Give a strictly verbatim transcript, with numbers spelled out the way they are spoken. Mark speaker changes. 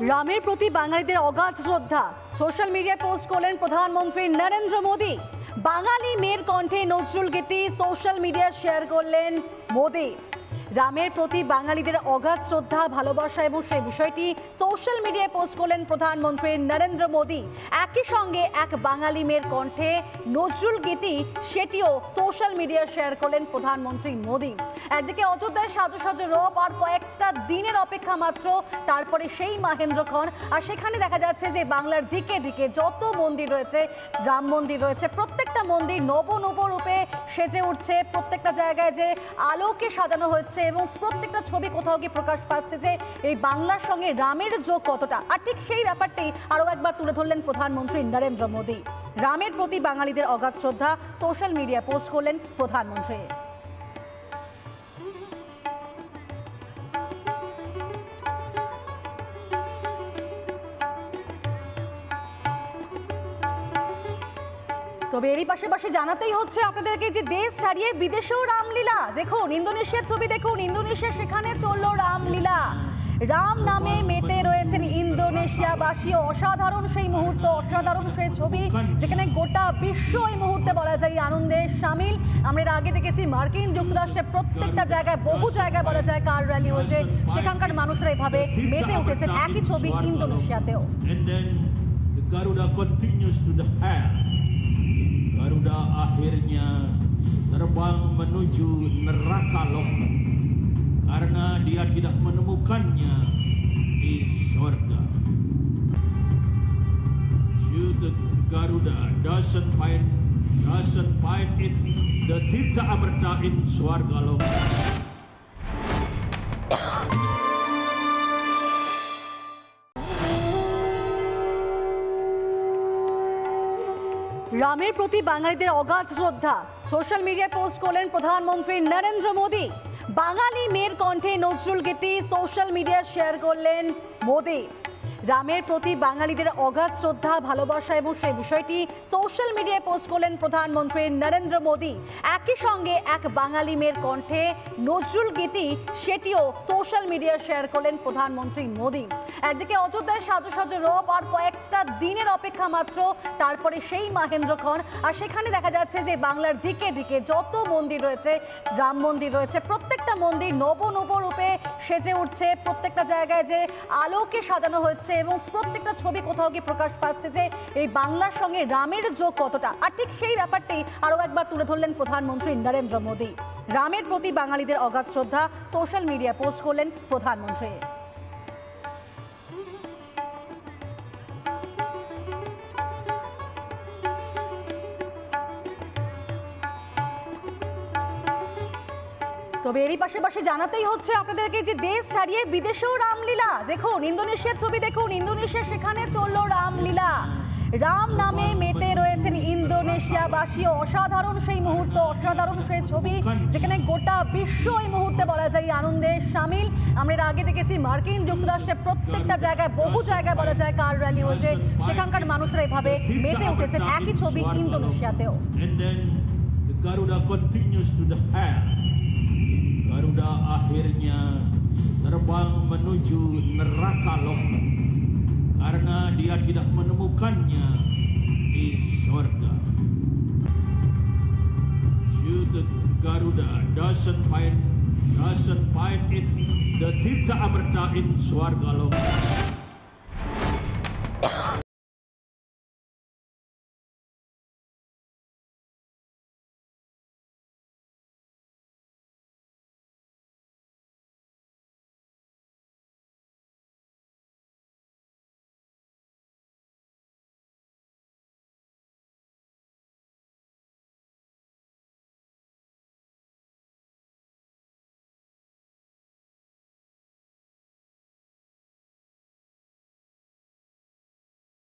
Speaker 1: রামের প্রতি বাঙালিদের অগাধ শ্রদ্ধা। সোশ্যাল মিডিয়ায় পোস্ট করলেন প্রধানমন্ত্রী নরেন্দ্র মোদী। বাঙালি মেয়ের কণ্ঠে নজরুল গীতি সোশ্যাল মিডিয়ায় শেয়ার করলেন মোদী। রামের প্রতি বাঙালিদের অগাধ শ্রদ্ধা ভালোবাসা এবং সেই বিষয়টি সোশ্যাল মিডিয়ায় পোস্ট করলেন প্রধানমন্ত্রী নরেন্দ্র মোদী। একই সঙ্গে এক বাঙালি মেয়ের কণ্ঠে নজরুল গীতি সেটিও সোশ্যাল মিডিয়ায় শেয়ার করলেন প্রধানমন্ত্রী মোদী। একদিকে অযোধ্যায় সাজো সাজো রব, আর কয়েকটা দিনের অপেক্ষা মাত্র, তারপরে সেই মাহেন্দ্রক্ষণ। আর সেখানে দেখা যাচ্ছে যে বাংলার দিকে দিকে যত মন্দির রয়েছে, রাম মন্দির রয়েছে, প্রত্যেকটা মন্দির নব নব রূপে সেজে উঠছে। প্রত্যেকটা জায়গায় যে আলোকে সাজানো হয়েছে এবং প্রত্যেকটা ছবি কোথাও গিয়ে প্রকাশ পাচ্ছে যে এই বাংলার সঙ্গে রামের যোগ কতটা। আর ঠিক সেই ব্যাপারটি আরও একবার তুলে ধরলেন প্রধানমন্ত্রী নরেন্দ্র মোদী। রামের প্রতি বাঙালিদের অগাধ শ্রদ্ধা সোশ্যাল মিডিয়ায় পোস্ট করলেন প্রধানমন্ত্রী। তবে এরই পাশাপাশি জানাতেই হচ্ছে আপনাদেরকে যে দেশ ছাড়িয়ে বিদেশেও রামলীলা। দেখুন ইন্দোনেশিয়ার ছবি, দেখুন ইন্দোনেশিয়া, সেখানে চললো রামলীলা। রাম নামে মেতে রয়েছেন ইন্দোনেশিয়াবাসী। অসাধারণ সেই মুহূর্ত, অসাধারণ সেই ছবি, যেখানে গোটা বিশ্ব এই মুহূর্তে বলা যায় আনন্দে সামিল। আমরা এর আগে দেখেছি মার্কিন যুক্তরাষ্ট্রের প্রত্যেকটা জায়গায়, বহু জায়গায় বলা যায় কার র্যালি হয়েছে, সেখানকার মানুষরা এভাবে মেতে উঠেছেন। একই ছবি ইন্দোনেশিয়াতেও।
Speaker 2: Garuda continues to the hell. Garuda akhirnya terbang menuju neraka loh karena dia tidak menemukannya di surga. The Garuda doesn't find doesn't find it the Tirta Amarta in surga loh.
Speaker 1: রামের প্রতি বাঙালিদের অগাধ শ্রদ্ধা সোশ্যাল মিডিয়ায় post করলেন প্রধানমন্ত্রী নরেন্দ্র মোদী। বাঙালি মেয়ের কণ্ঠে নজরুল গীতি সোশ্যাল মিডিয়ায় শেয়ার করলেন মোদী। রামের প্রতি বাঙালিদের অগাধ শ্রদ্ধা ভালোবাসা এবং সেই বিষয়টি সোশ্যাল মিডিয়ায় পোস্ট করলেন প্রধানমন্ত্রী নরেন্দ্র মোদী। একই সঙ্গে এক বাঙালি মেয়ের কণ্ঠে নজরুল গীতি সেটিও সোশ্যাল মিডিয়ায় শেয়ার করলেন প্রধানমন্ত্রী মোদী। একদিকে অযোধ্যায় সাজো সাজো রব, আর কয়েকটা দিনের অপেক্ষা মাত্র, তারপরে সেই মাহেন্দ্রক্ষণ। আর সেখানে দেখা যাচ্ছে যে বাংলার দিকে দিকে যত মন্দির রয়েছে, রাম মন্দির রয়েছে, প্রত্যেকটা মন্দির নব নব রূপে সেজে উঠছে। প্রত্যেকটা জায়গায় যে আলোকে সাজানো হয়েছে এবং প্রত্যেকটা ছবি কোথাও গিয়ে প্রকাশ পাচ্ছে যে এই বাংলার সঙ্গে রামের যোগ কতটা। আর ঠিক সেই ব্যাপারটি আরও একবার তুলে ধরলেন প্রধানমন্ত্রী নরেন্দ্র মোদী। রামের প্রতি বাঙালিদের অগাধ শ্রদ্ধা সোশ্যাল মিডিয়ায় পোস্ট করলেন প্রধানমন্ত্রী। তবে এরই পাশাপাশি জানাতেই হচ্ছে আপনাদেরকে যে দেশ ছাড়িয়ে বিদেশেও রামলীলা। দেখুন ইন্দোনেশিয়ার ছবি, দেখুন ইন্দোনেশিয়া, সেখানে চললো রামলীলা। রাম নামে মেতে রয়েছেন ইন্দোনেশিয়াবাসী। অসাধারণ সেই মুহূর্ত, অসাধারণ সেই ছবি, যেখানে গোটা বিশ্ব এই মুহূর্তে বলা যায় আনন্দে সামিল। আমরা এর আগে দেখেছি মার্কিন যুক্তরাষ্ট্রের প্রত্যেকটা জায়গায়, বহু জায়গায় বলা যায় কার র্যালি হয়েছে, সেখানকার মানুষরা এভাবে মেতে উঠেছেন। একই ছবি ইন্দোনেশিয়াতেও।
Speaker 2: Garuda continues to the hell. Garuda akhirnya terbang menuju neraka loh karena dia tidak menemukannya di surga. The Garuda doesn't find doesn't find it the Tirta Amarta in surga loh.